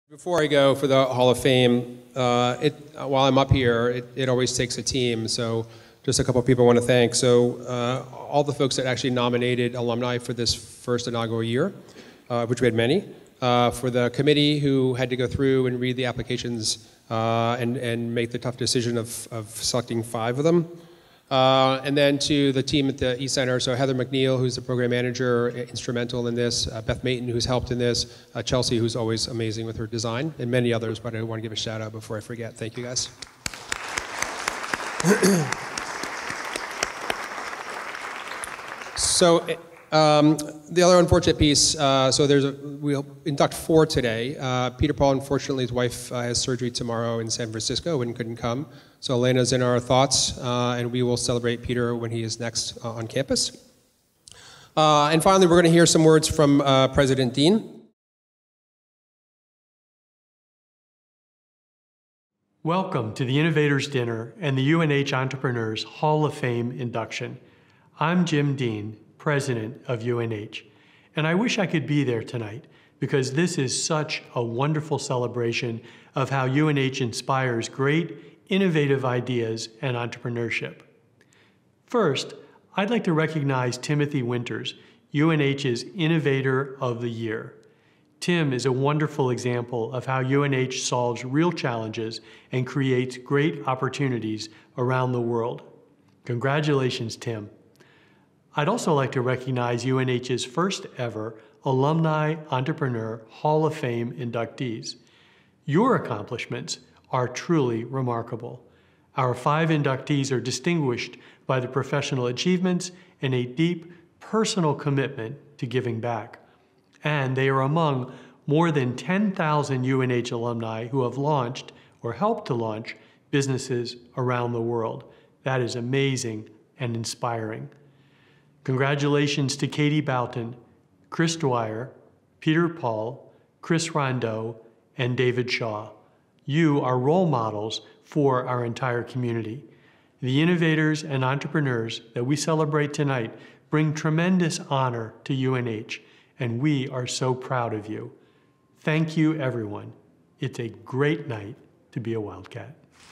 Before I go for the Hall of Fame, while I'm up here, it always takes a team. So just a couple of people I want to thank. So all the folks that actually nominated alumni for this first inaugural year, which we had many. For the committee who had to go through and read the applications and make the tough decision of selecting 5 of them. And then to the team at the E-Center, so Heather McNeil, who's the program manager, instrumental in this, Beth Mayton, who's helped in this, Chelsea, who's always amazing with her design, and many others, but I want to give a shout out before I forget. Thank you, guys. So the other unfortunate piece, we'll induct 4 today. Peter Paul, unfortunately, his wife has surgery tomorrow in San Francisco and couldn't come. So Elena's in our thoughts, and we will celebrate Peter when he is next on campus. And finally, we're going to hear some words from President Dean. Welcome to the Innovators Dinner and the UNH Entrepreneurs Hall of Fame induction. I'm Jim Dean, President of UNH, and I wish I could be there tonight because this is such a wonderful celebration of how UNH inspires great, innovative ideas and entrepreneurship. First, I'd like to recognize Timothy Winters, UNH's Innovator of the Year. Tim is a wonderful example of how UNH solves real challenges and creates great opportunities around the world. Congratulations, Tim. I'd also like to recognize UNH's first ever Alumni Entrepreneur Hall of Fame inductees. Your accomplishments are truly remarkable. Our 5 inductees are distinguished by the professional achievements and a deep personal commitment to giving back. And they are among more than 10,000 UNH alumni who have launched or helped to launch businesses around the world. That is amazing and inspiring. Congratulations to Katie Boughton, Chris Dwyer, Peter Paul, Chris Rondeau, and David Shaw. You are role models for our entire community. The innovators and entrepreneurs that we celebrate tonight bring tremendous honor to UNH, and we are so proud of you. Thank you, everyone. It's a great night to be a Wildcat.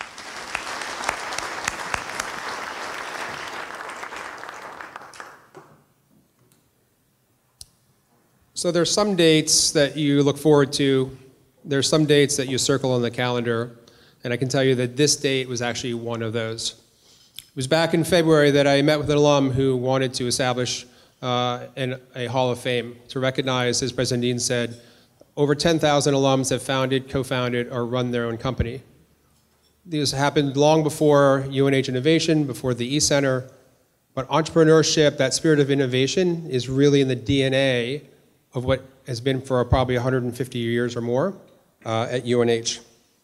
So there's some dates that you look forward to. There's some dates that you circle on the calendar, and I can tell you that this date was actually one of those. It was back in February that I met with an alum who wanted to establish a Hall of Fame to recognize, as President Dean said, over 10,000 alums have founded, co-founded, or run their own company. This happened long before UNH Innovation, before the E-Center, but entrepreneurship, that spirit of innovation, is really in the DNA of what has been for probably 150 years or more at UNH.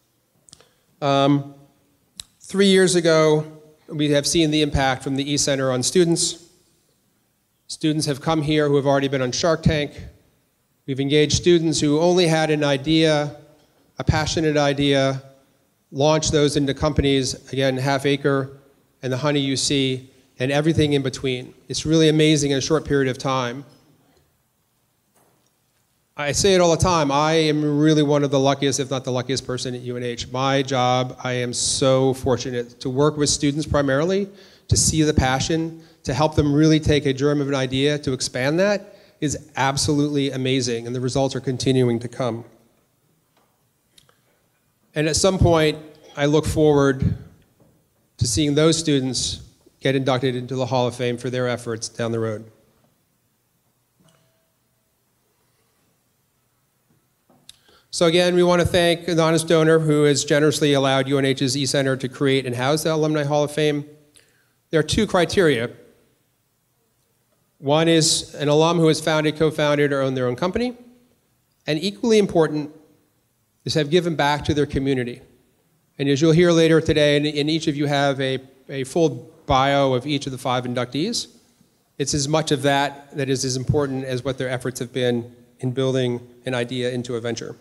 3 years ago, we have seen the impact from the E-Center on students. Students have come here who have already been on Shark Tank. We've engaged students who only had an idea, a passionate idea, launched those into companies, again, Half Acre and the Honey you see, and everything in between. It's really amazing in a short period of time. I say it all the time, I am really one of the luckiest, if not the luckiest person at UNH. My job, I am so fortunate to work with students primarily, to see the passion, to help them really take a germ of an idea, to expand that, is absolutely amazing, and the results are continuing to come. And at some point, I look forward to seeing those students get inducted into the Hall of Fame for their efforts down the road. So again, we want to thank an honest donor who has generously allowed UNH's E-Center to create and house the Alumni Hall of Fame. There are 2 criteria. One is an alum who has founded, co-founded, or owned their own company. And equally important is have given back to their community. And as you'll hear later today, and each of you have a full bio of each of the 5 inductees, it's as much of that that is as important as what their efforts have been in building an idea into a venture.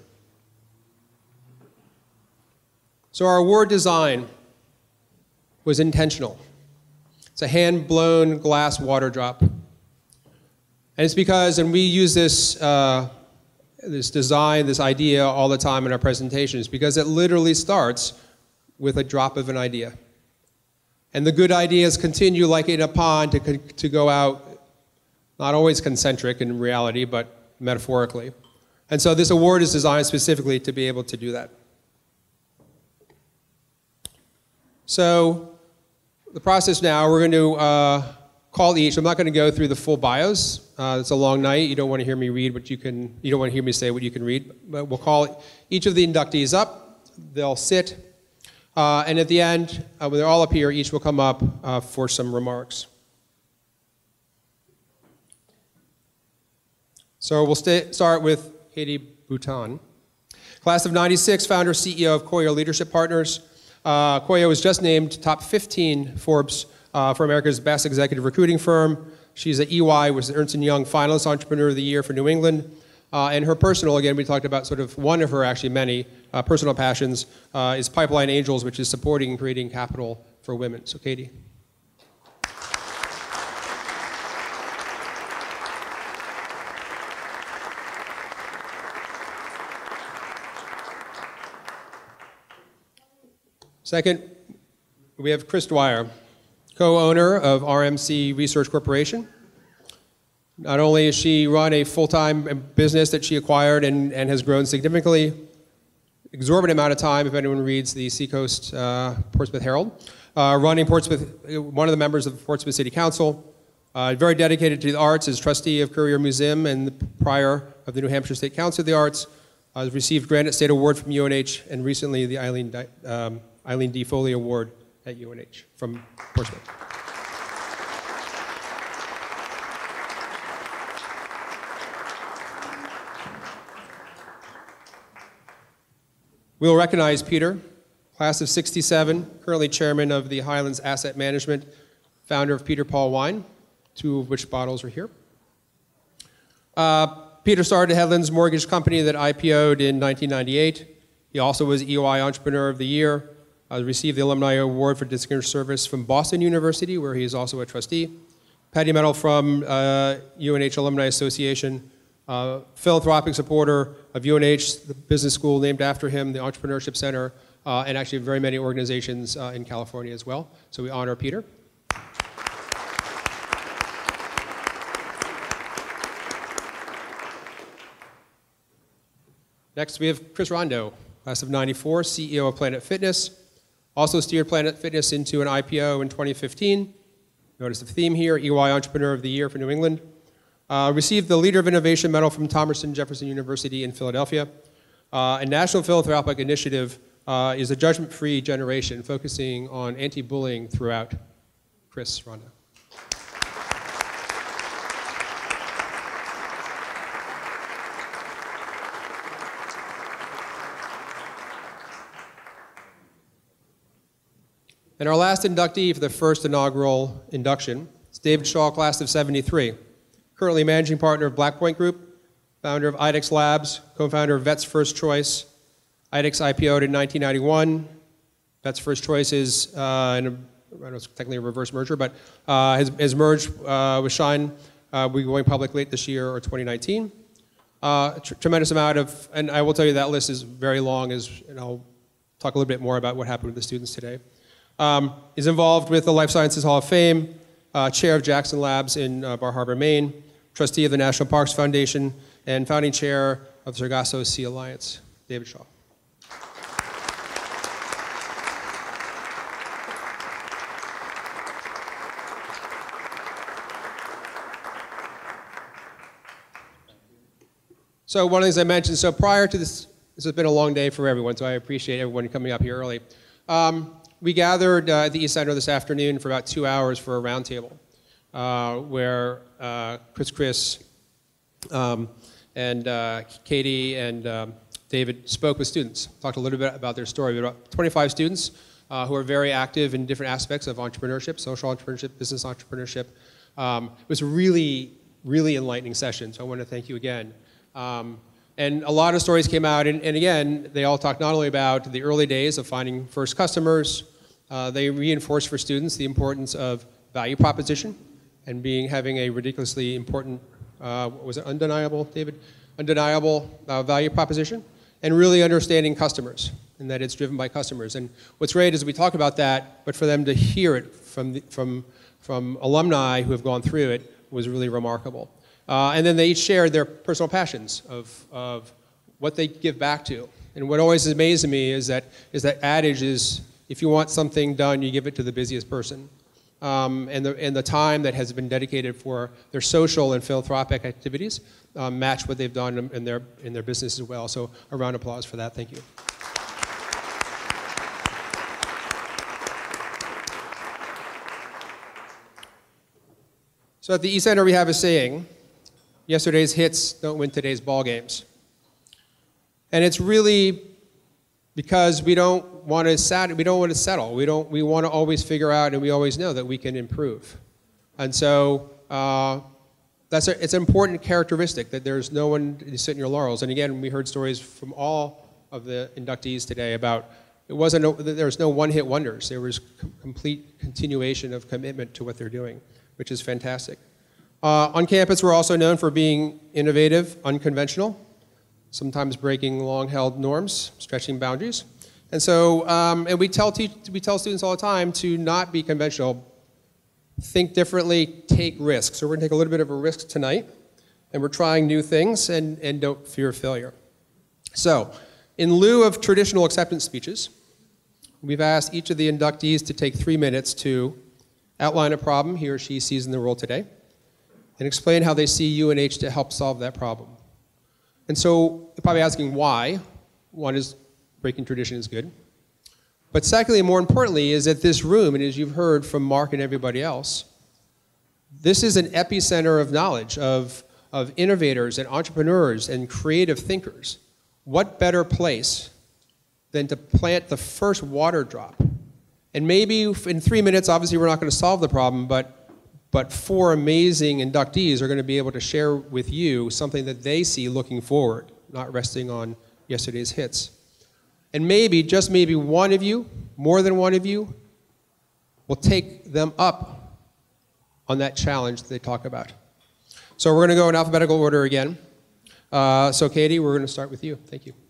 So our award design was intentional. It's a hand-blown glass water drop. And it's because, and we use this this design, this idea all the time in our presentations, because it literally starts with a drop of an idea. And the good ideas continue like in a pond to go out, not always concentric in reality, but metaphorically. And so this award is designed specifically to be able to do that. So the process now, we're going to call each. I'm not going to go through the full bios. It's a long night. You don't want to hear me read what you can, you don't want to hear me say what you can read. But we'll call each of the inductees up. They'll sit. And at the end, when they're all up here, each will come up for some remarks. So we'll start with Katie Bouton. Class of '96, founder, CEO of Koyo Leadership Partners. Koyo was just named top 15 Forbes for America's best executive recruiting firm. She's at EY, was the Ernst & Young Finalist Entrepreneur of the Year for New England. And her personal, again, we talked about sort of one of her, actually many, personal passions is Pipeline Angels, which is supporting and creating capital for women. So Katie. Second, we have Chris Dwyer, co-owner of RMC Research Corporation. Not only has she run a full-time business that she acquired and has grown significantly, exorbitant amount of time, if anyone reads the Seacoast Portsmouth Herald, running Portsmouth, one of the members of Portsmouth City Council, very dedicated to the arts, as trustee of Courier Museum and the prior of the New Hampshire State Council of the Arts, received Granite State Award from UNH, and recently the Eileen D. Foley Award at UNH from Portsmouth. We will recognize Peter, class of '67, currently chairman of the Highlands Asset Management, founder of Peter Paul Wine, two of which bottles are here. Peter started a Headlands Mortgage Company that IPO'd in 1998. He also was EY Entrepreneur of the Year, received the Alumni Award for Distinguished Service from Boston University, where he is also a trustee, Petty Medal from UNH Alumni Association, philanthropic supporter of UNH, the business school named after him, the Entrepreneurship Center, and actually very many organizations in California as well. So we honor Peter. Next we have Chris Rondo, class of '94, CEO of Planet Fitness. Also steered Planet Fitness into an IPO in 2015. Notice the theme here, EY Entrepreneur of the Year for New England. Received the Leader of Innovation Medal from Thomas Jefferson University in Philadelphia. A National Philanthropic Initiative is a judgment-free generation focusing on anti-bullying throughout. Chris Rondo. And our last inductee for the first inaugural induction is David Shaw, class of '73. Currently managing partner of Blackpoint Group, founder of IDEX Labs, co-founder of Vets First Choice. IDEX IPO'd in 1991. Vets First Choice is, I don't know, it's technically a reverse merger, but has merged with Shine. We'll be going public late this year or 2019. Tremendous amount of, and I will tell you that list is very long, and I'll talk a little bit more about what happened with the students today. Is involved with the Life Sciences Hall of Fame, chair of Jackson Labs in Bar Harbor, Maine, trustee of the National Parks Foundation, and founding chair of Sargasso Sea Alliance. David Shaw. So one of the things I mentioned, so prior to this has been a long day for everyone, so I appreciate everyone coming up here early. We gathered at the East Center this afternoon for about 2 hours for a roundtable, where Chris, and Katie and David spoke with students, talked a little bit about their story. We had about 25 students who are very active in different aspects of entrepreneurship, social entrepreneurship, business entrepreneurship. It was a really, really enlightening session, so I want to thank you again. And a lot of stories came out, and again, they all talked not only about the early days of finding first customers, they reinforced for students the importance of value proposition and having a ridiculously important, was it undeniable, David? undeniable value proposition, and really understanding customers, and that it's driven by customers. And what's great is we talk about that, but for them to hear it from alumni who have gone through it was really remarkable. And then they each shared their personal passions of what they give back to. And what always amazes me is that adage is, if you want something done, you give it to the busiest person. And the time that has been dedicated for their social and philanthropic activities match what they've done in their business as well. So a round of applause for that. Thank you. So at the East Center, we have a saying: yesterday's hits don't win today's ball games. And it's really because we don't want to settle. We want to always figure out, and we always know that we can improve. And so it's an important characteristic that there's no one to sit in your laurels. And again, we heard stories from all of the inductees today about there was no one-hit wonders. There was complete continuation of commitment to what they're doing, which is fantastic. On campus, we're also known for being innovative, unconventional, sometimes breaking long-held norms, stretching boundaries. And so, and we tell students all the time to not be conventional, think differently, take risks. So we're gonna take a little bit of a risk tonight, and we're trying new things, and don't fear failure. So, in lieu of traditional acceptance speeches, we've asked each of the inductees to take 3 minutes to outline a problem he or she sees in the world today, and explain how they see UNH to help solve that problem. And so you're probably asking why. One is breaking tradition is good. But secondly, and more importantly, is that this room, and as you've heard from Mark and everybody else, this is an epicenter of knowledge, of innovators and entrepreneurs and creative thinkers. What better place than to plant the first water drop? And maybe in 3 minutes, obviously we're not going to solve the problem, but 4 amazing inductees are going to be able to share with you something that they see looking forward, not resting on yesterday's hits. And maybe, just maybe one of you, more than one of you, will take them up on that challenge that they talk about. So we're going to go in alphabetical order again. So Katie, we're going to start with you. Thank you.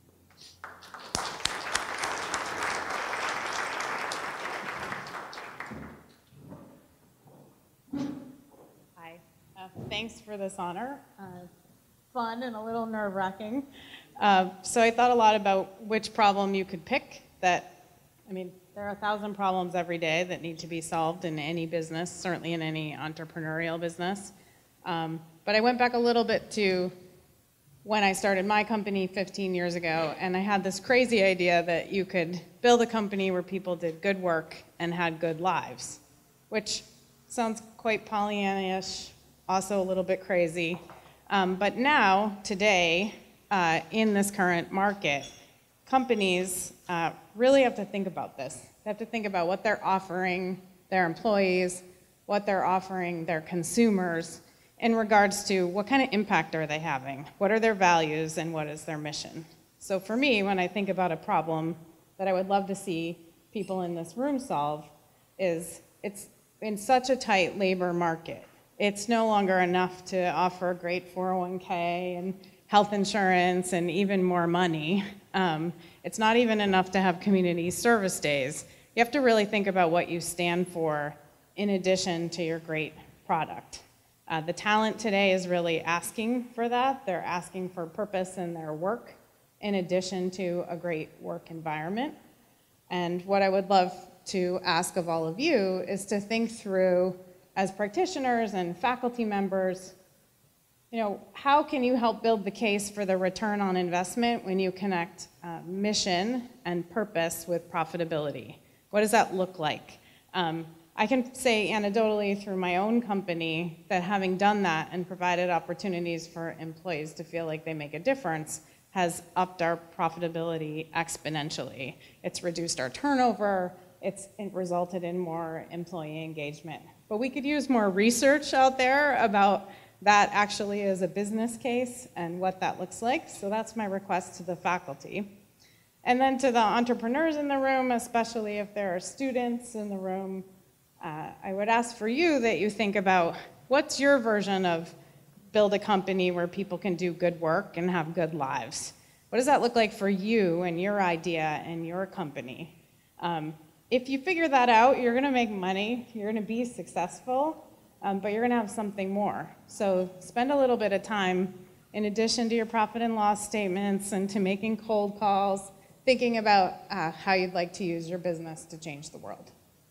Thanks for this honor. Fun and a little nerve-wracking. So I thought a lot about which problem you could pick there are 1,000 problems every day that need to be solved in any business, certainly in any entrepreneurial business. But I went back a little bit to when I started my company 15 years ago, and I had this crazy idea that you could build a company where people did good work and had good lives, which sounds quite Pollyanna-ish, also a little bit crazy. But now, today, in this current market, companies really have to think about this. They have to think about what they're offering their employees, what they're offering their consumers in regards to what kind of impact are they having, what are their values, and what is their mission. So for me, when I think about a problem that I would love to see people in this room solve, is it's in such a tight labor market. It's no longer enough to offer a great 401k and health insurance and even more money. It's not even enough to have community service days. You have to really think about what you stand for in addition to your great product. The talent today is really asking for that. They're asking for purpose in their work in addition to a great work environment. And what I would love to ask of all of you is to think through, as practitioners and faculty members, how can you help build the case for the return on investment when you connect mission and purpose with profitability? What does that look like? I can say anecdotally through my own company that having done that and provided opportunities for employees to feel like they make a difference has upped our profitability exponentially. It's reduced our turnover. It resulted in more employee engagement. But we could use more research out there about that actually as a business case and what that looks like. So that's my request to the faculty. And then to the entrepreneurs in the room, especially if there are students in the room, I would ask for you that you think about what's your version of build a company where people can do good work and have good lives. What does that look like for you and your idea and your company? If you figure that out, you're gonna make money, you're gonna be successful, but you're gonna have something more. So spend a little bit of time, in addition to your profit and loss statements and to making cold calls, thinking about how you'd like to use your business to change the world.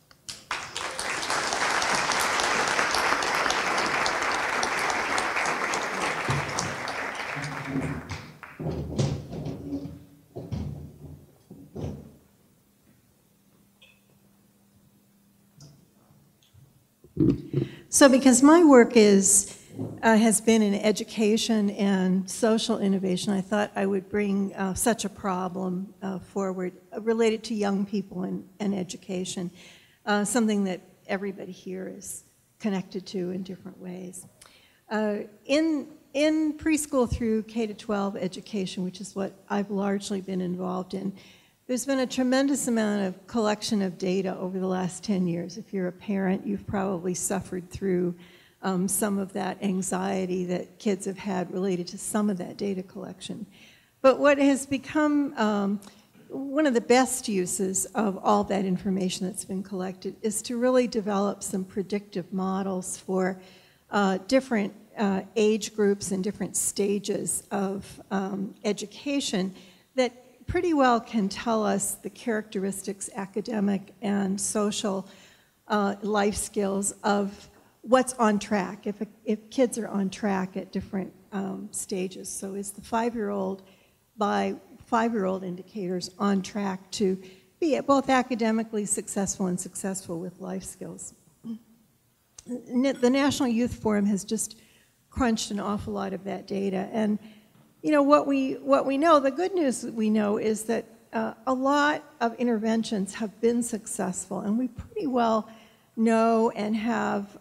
So because my work has been in education and social innovation, I thought I would bring such a problem forward related to young people and education, something that everybody here is connected to in different ways. In preschool through K-12 education, which is what I've largely been involved in, there's been a tremendous amount of collection of data over the last 10 years. If you're a parent, you've probably suffered through some of that anxiety that kids have had related to some of that data collection. But what has become one of the best uses of all that information that's been collected is to really develop some predictive models for different age groups and different stages of education that pretty well can tell us the characteristics, academic and social life skills of what's on track, if kids are on track at different stages. So is the 5-year-old, by 5-year-old indicators, on track to be both academically successful and successful with life skills? The National Youth Forum has just crunched an awful lot of that data. And you know, what we know, the good news that we know is that a lot of interventions have been successful, and we pretty well know and have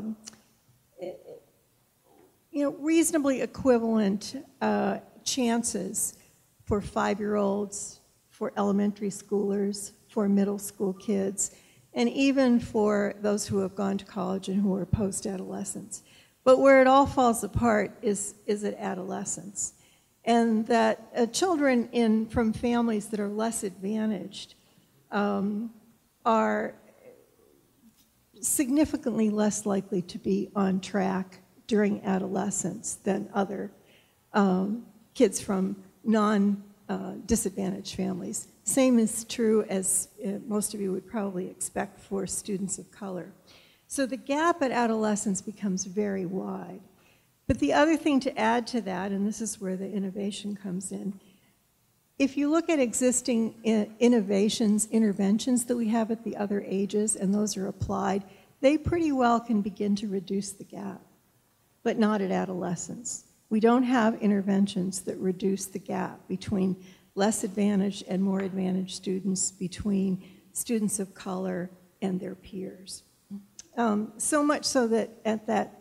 you know, reasonably equivalent chances for 5-year-olds, for elementary schoolers, for middle school kids, and even for those who have gone to college and who are post-adolescents. But where it all falls apart is at adolescence. And that children from families that are less advantaged are significantly less likely to be on track during adolescence than other kids from non-disadvantaged families. Same is true, as most of you would probably expect, for students of color. So the gap at adolescence becomes very wide. But the other thing to add to that, and this is where the innovation comes in, if you look at existing innovations, interventions that we have at the other ages, and those are applied, they pretty well can begin to reduce the gap, but not at adolescence. We don't have interventions that reduce the gap between less advantaged and more advantaged students, between students of color and their peers. So much so that at that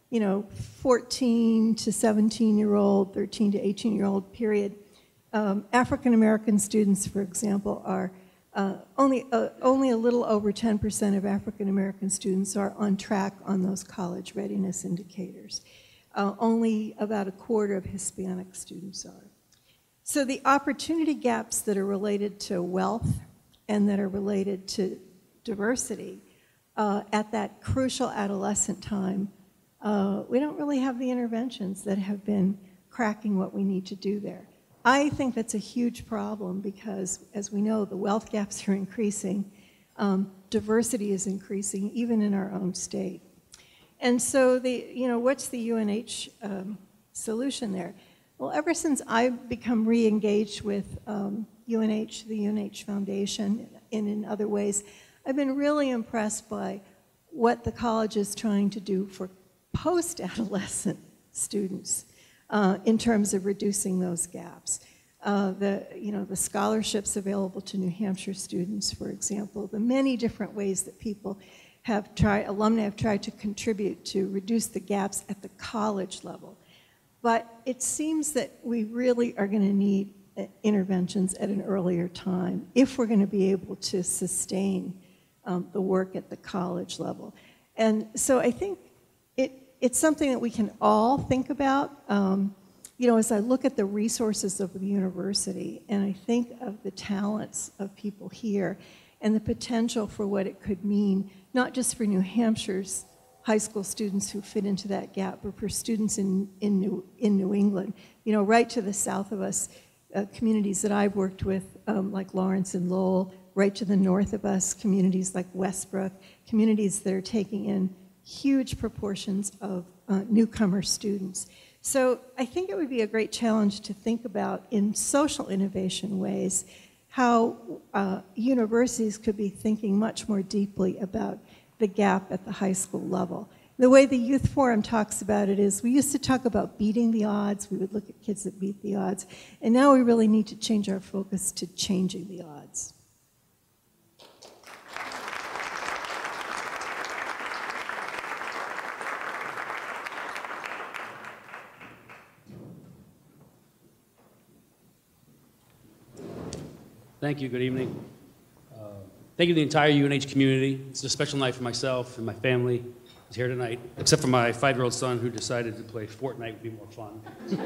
14 to 17-year-old, 13 to 18-year-old period, African American students, for example, are only a little over 10% of African American students are on track on those college readiness indicators. Only about a quarter of Hispanic students are. So the opportunity gaps that are related to wealth and that are related to diversity at that crucial adolescent time, we don't really have the interventions that have been cracking what we need to do there. I think that's a huge problem because, as we know, the wealth gaps are increasing, diversity is increasing, even in our own state. And so, what's the UNH solution there? Well, ever since I've become re-engaged with UNH, the UNH Foundation, and in other ways, I've been really impressed by what the college is trying to do for post-adolescent students in terms of reducing those gaps. The scholarships available to New Hampshire students, for example, the many different ways that people have tried, alumni have tried to contribute to reduce the gaps at the college level. But it seems that we really are going to need interventions at an earlier time if we're going to be able to sustain the work at the college level. And so I think it's something that we can all think about. You know, as I look at the resources of the university and I think of the talents of people here and the potential for what it could mean, not just for New Hampshire's high school students who fit into that gap, but for students in New England. You know, right to the south of us, communities that I've worked with, like Lawrence and Lowell, right to the north of us, communities like Westbrook, communities that are taking in huge proportions of newcomer students. So I think it would be a great challenge to think about in social innovation ways how universities could be thinking much more deeply about the gap at the high school level. The way the Youth Forum talks about it is we used to talk about beating the odds. We would look at kids that beat the odds. And now we really need to change our focus to changing the odds. Thank you. Good evening. Thank you to the entire UNH community. It's a special night for myself and my family who's here tonight, except for my 5-year-old son who decided to play Fortnite would be more fun.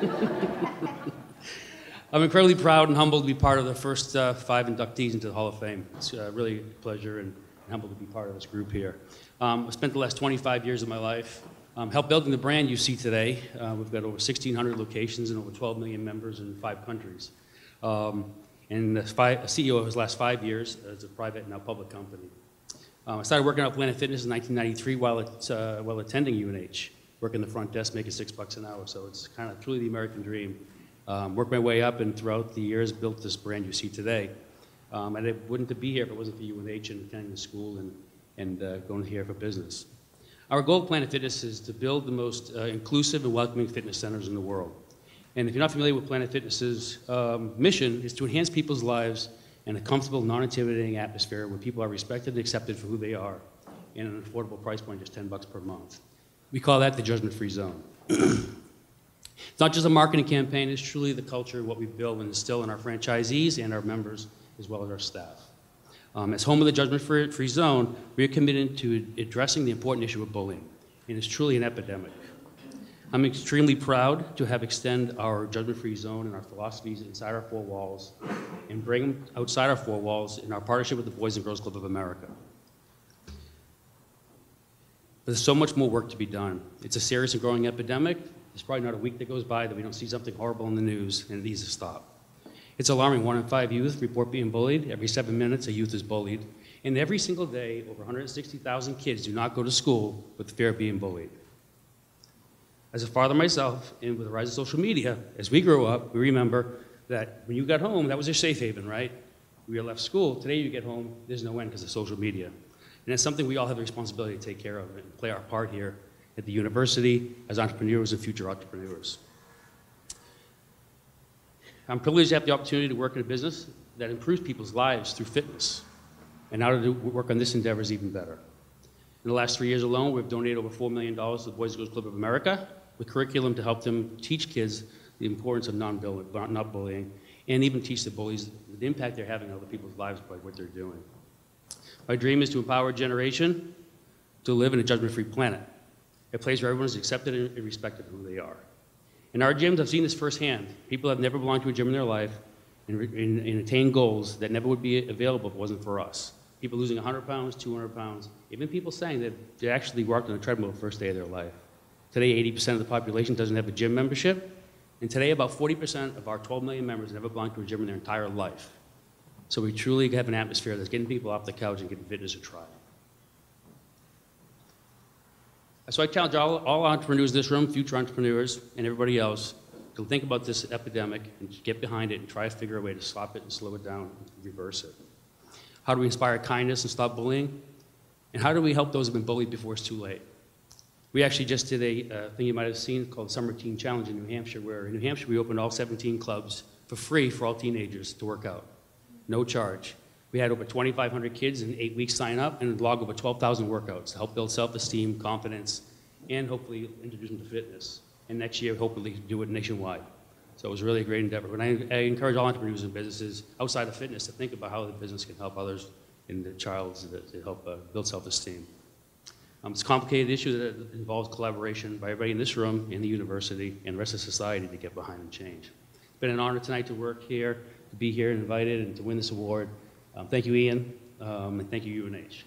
I'm incredibly proud and humbled to be part of the first 5 inductees into the Hall of Fame. It's really a pleasure and humbled to be part of this group here. I spent the last 25 years of my life helped building the brand you see today. We've got over 1,600 locations and over 12 million members in 5 countries. And as CEO of his last 5 years as a private and now public company. I started working at Planet Fitness in 1993 while attending UNH, working the front desk, making $6 an hour. So it's kind of truly the American dream. Worked my way up and throughout the years built this brand you see today. And I wouldn't be here if it wasn't for UNH and attending the school and going here for business. Our goal at Planet Fitness is to build the most inclusive and welcoming fitness centers in the world. And if you're not familiar with Planet Fitness's mission, is to enhance people's lives in a comfortable, non-intimidating atmosphere where people are respected and accepted for who they are in an affordable price point, just $10 per month. We call that the judgment-free zone. It's not just a marketing campaign, it's truly the culture and what we build and instill in our franchisees and our members, as well as our staff. As home of the judgment-free zone, we are committed to addressing the important issue of bullying, and it's truly an epidemic. I'm extremely proud to have extended our judgment-free zone and our philosophies inside our 4 walls and bring them outside our 4 walls in our partnership with the Boys and Girls Club of America. But there's so much more work to be done. It's a serious and growing epidemic. There's probably not a week that goes by that we don't see something horrible in the news, and it needs to stop. It's alarming. 1 in 5 youth report being bullied. Every 7 minutes, a youth is bullied. And every single day, over 160,000 kids do not go to school with fear of being bullied. As a father myself, and with the rise of social media, as we grow up, we remember that when you got home, that was your safe haven, right? We left school. Today you get home, there's no end because of social media. And it's something we all have the responsibility to take care of and play our part here at the university as entrepreneurs and future entrepreneurs. I'm privileged to have the opportunity to work in a business that improves people's lives through fitness. And now to work on this endeavor is even better. In the last 3 years alone, we've donated over $4 million to the Boys and Girls Club of America with curriculum to help them teach kids the importance of not bullying, and even teach the bullies the impact they're having on other people's lives by what they're doing. My dream is to empower a generation to live in a judgment-free planet, a place where everyone is accepted and respected for who they are. In our gyms, I've seen this firsthand. People have never belonged to a gym in their life and attained goals that never would be available if it wasn't for us. People losing 100 pounds, 200 pounds, even people saying that they actually worked on a treadmill the first day of their life. Today, 80% of the population doesn't have a gym membership, and today about 40% of our 12 million members never belonged to a gym in their entire life. So we truly have an atmosphere that's getting people off the couch and giving fitness a try. So I challenge all entrepreneurs in this room, future entrepreneurs, and everybody else to think about this epidemic and get behind it and try to figure a way to stop it and slow it down and reverse it. How do we inspire kindness and stop bullying? And how do we help those who have been bullied before it's too late? We actually just did a thing you might have seen called Summer Teen Challenge in New Hampshire, where in New Hampshire we opened all 17 clubs for free for all teenagers to work out, no charge. We had over 2,500 kids in 8 weeks sign up and log over 12,000 workouts to help build self-esteem, confidence, and hopefully introduce them to fitness. And next year, hopefully do it nationwide. So it was really a great endeavor. But I encourage all entrepreneurs and businesses outside of fitness to think about how the business can help others in their child's to help build self-esteem. It's a complicated issue that involves collaboration by everybody in this room, in the university, and the rest of society to get behind and change. It's been an honor tonight to work here, to be here and invited, and to win this award. Thank you, Ian, and thank you, UNH.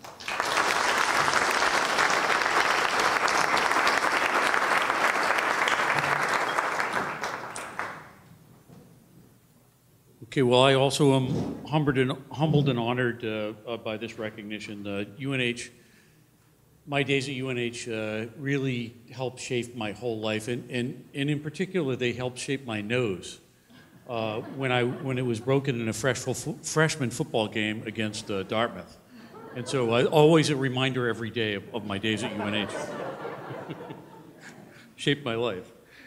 Okay, well, I also am humbled and honored by this recognition. UNH, my days at UNH really helped shape my whole life, and in particular, they helped shape my nose when it was broken in a freshman football game against Dartmouth. And so always a reminder every day of my days at UNH. Shaped my life.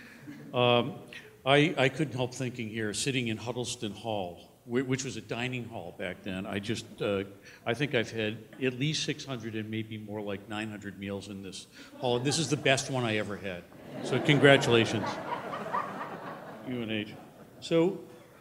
I couldn't help thinking here, sitting in Huddleston Hall, which was a dining hall back then. I think I've had at least 600 and maybe more like 900 meals in this hall. And this is the best one I ever had. So congratulations, UNH. So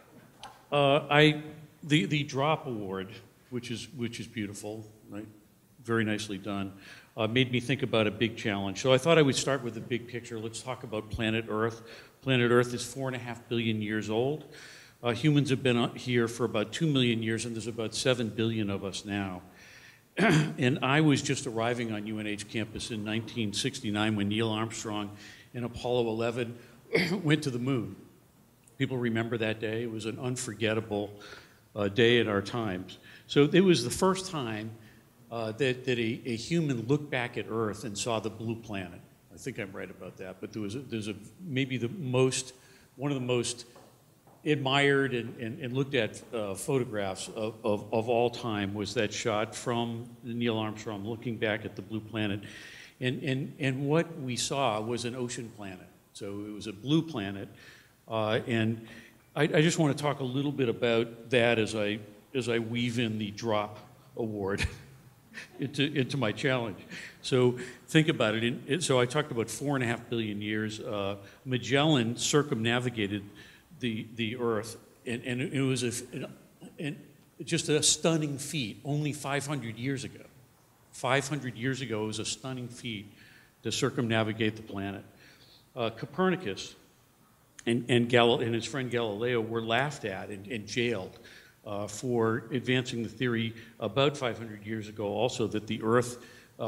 the Drop Award, which is beautiful, right? Very nicely done, made me think about a big challenge. So I thought I would start with the big picture. Let's talk about planet Earth. Planet Earth is 4.5 billion years old. Humans have been here for about 2 million years, and there's about 7 billion of us now. And I was just arriving on UNH campus in 1969 when Neil Armstrong and Apollo 11 went to the moon. People remember that day. It was an unforgettable day in our times. So it was the first time that a human looked back at Earth and saw the blue planet. I think I'm right about that, but there's maybe one of the most admired and looked at photographs of all time was that shot from Neil Armstrong looking back at the blue planet. And what we saw was an ocean planet. So it was a blue planet. And I just want to talk a little bit about that as I weave in the Drop Award into my challenge. So think about it. So I talked about 4.5 billion years. Magellan circumnavigated the Earth, and it was just a stunning feat only 500 years ago. 500 years ago, it was a stunning feat to circumnavigate the planet. Copernicus and his friend Galileo were laughed at and jailed for advancing the theory about 500 years ago also that the Earth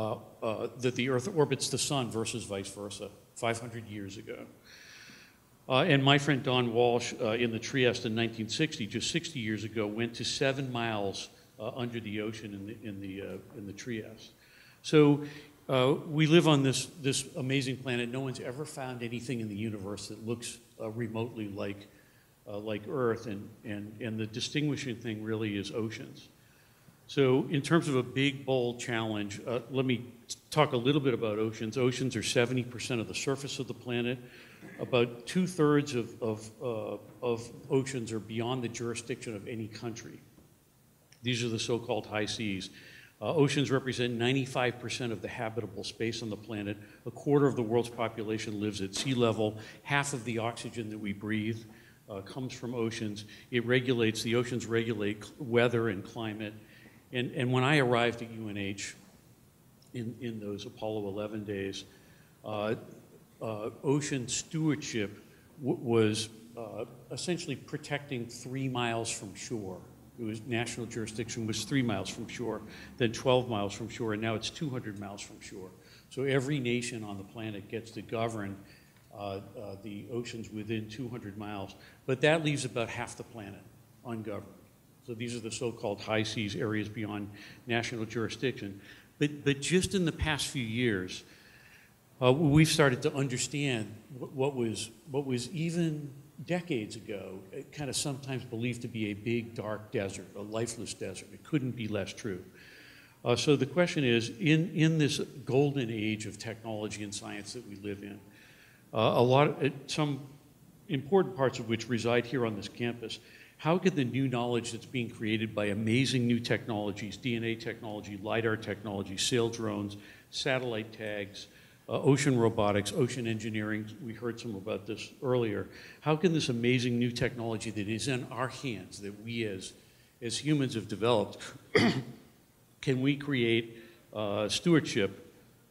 orbits the sun versus vice versa, 500 years ago. And my friend Don Walsh in the Trieste in 1960, just 60 years ago, went to 7 miles under the ocean in the Trieste. So we live on this amazing planet. No one's ever found anything in the universe that looks remotely like Earth, and the distinguishing thing really is oceans. So in terms of a big, bold challenge, let me talk a little bit about oceans. Oceans are 70% of the surface of the planet. About 2/3 of oceans are beyond the jurisdiction of any country. These are the so-called high seas. Oceans represent 95% of the habitable space on the planet. 1/4 of the world's population lives at sea level. Half of the oxygen that we breathe comes from oceans. The oceans regulate weather and climate. And when I arrived at UNH in those Apollo 11 days, ocean stewardship was essentially protecting 3 miles from shore. It was national jurisdiction was 3 miles from shore, then 12 miles from shore, and now it's 200 miles from shore. So every nation on the planet gets to govern the oceans within 200 miles, but that leaves about half the planet ungoverned. So these are the so-called high seas, areas beyond national jurisdiction. But just in the past few years, we've started to understand what was even decades ago kind of sometimes believed to be a big, dark desert, a lifeless desert. It couldn't be less true. So the question is, in this golden age of technology and science that we live in, some important parts of which reside here on this campus, how could the new knowledge that's being created by amazing new technologies, DNA technology, LiDAR technology, sail drones, satellite tags, ocean robotics, ocean engineering, we heard some about this earlier, how can this amazing new technology that is in our hands, that we as humans have developed, can we create stewardship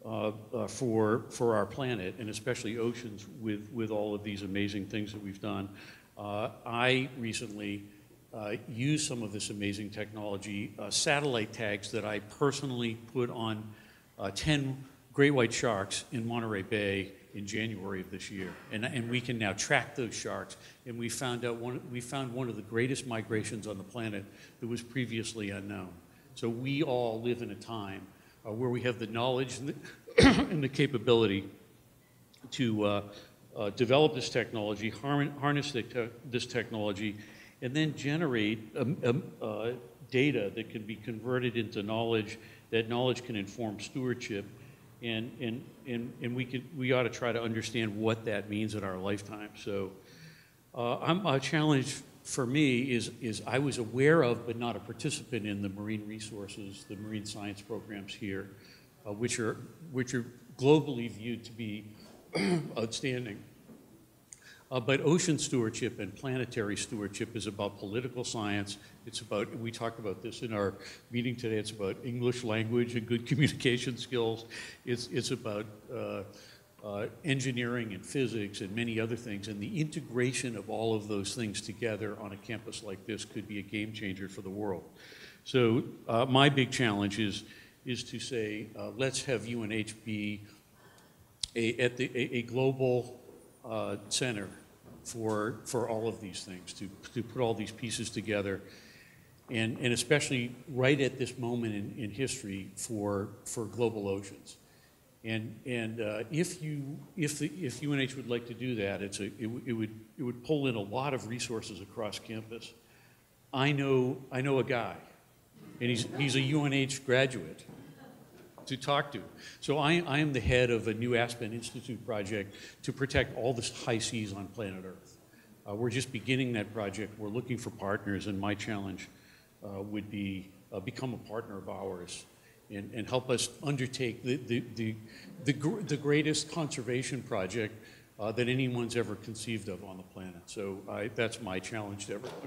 for our planet, and especially oceans, with all of these amazing things that we've done. I recently used some of this amazing technology, satellite tags that I personally put on 10 great white sharks in Monterey Bay in January of this year, and we can now track those sharks. And we found one of the greatest migrations on the planet that was previously unknown. So we all live in a time where we have the knowledge and the capability to develop this technology, harness this technology, and then generate data that can be converted into knowledge. That knowledge can inform stewardship, and we ought to try to understand what that means in our lifetime. So a challenge for me is I was aware of but not a participant in the marine resources, the marine science programs here, which are globally viewed to be outstanding. But ocean stewardship and planetary stewardship is about political science. It's about, we talked about this in our meeting today, it's about English language and good communication skills. It's about engineering and physics and many other things. And the integration of all of those things together on a campus like this could be a game changer for the world. So my big challenge is to say, let's have UNH be a global center for all of these things, to put all these pieces together, and especially right at this moment in history for global oceans. And if UNH would like to do that, it would pull in a lot of resources across campus. I know a guy, and he's a UNH graduate to talk to. So I am the head of a new Aspen Institute project to protect all the high seas on planet Earth. We're just beginning that project. We're looking for partners, and my challenge would be become a partner of ours and help us undertake the greatest conservation project that anyone's ever conceived of on the planet. So that's my challenge to everyone.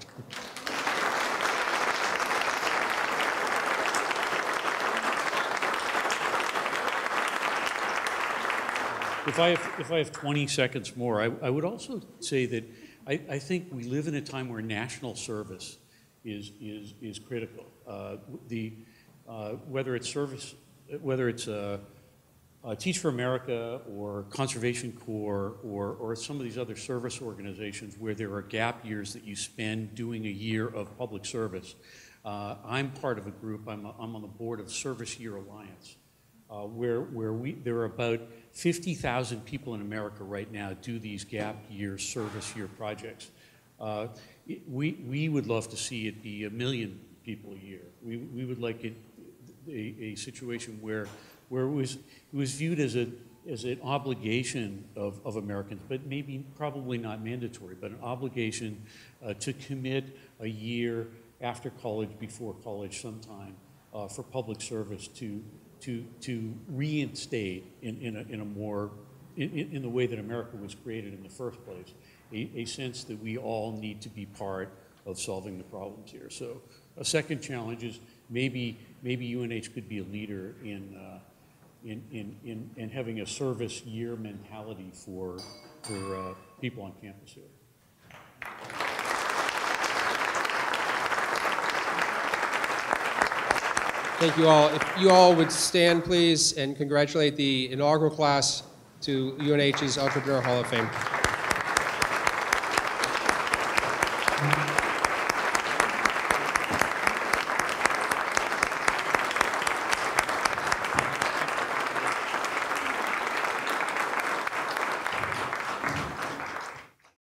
If I have 20 seconds more, I would also say that I think we live in a time where national service is critical. Whether it's Teach for America or Conservation Corps or some of these other service organizations where there are gap years that you spend doing a year of public service. I'm part of a group. I'm on the board of Service Year Alliance, where there are about 50,000 people in America right now do these gap year, service year projects. We would love to see it be 1 million people a year. We would like it a situation where it was viewed as an obligation of Americans, but probably not mandatory, but an obligation to commit a year after college, before college sometime, for public service to reinstate in the way that America was created in the first place, a sense that we all need to be part of solving the problems here. So a second challenge is maybe UNH could be a leader in having a service year mentality for people on campus here. Thank you all. If you all would stand, please, and congratulate the inaugural class to UNH's Entrepreneur Hall of Fame.